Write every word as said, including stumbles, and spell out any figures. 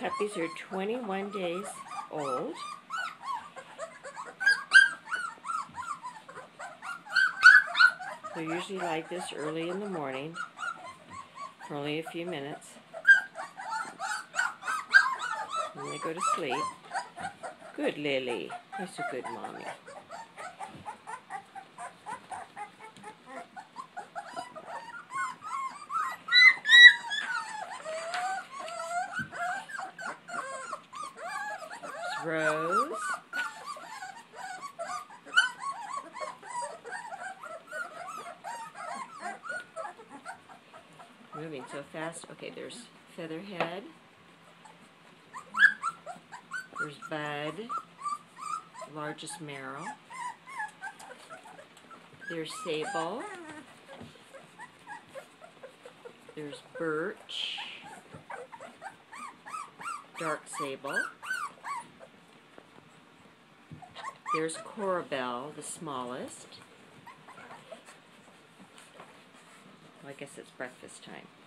puppies are twenty-one days old. They're usually like this early in the morning for only a few minutes. And they go to sleep. Good Lily. That's a good mommy. It's Rose. Moving so fast. Okay, there's Featherhead. There's Bud, the largest Merrill. There's Sable. There's Birch. Dark Sable. There's Corabelle, the smallest. Well, I guess it's breakfast time.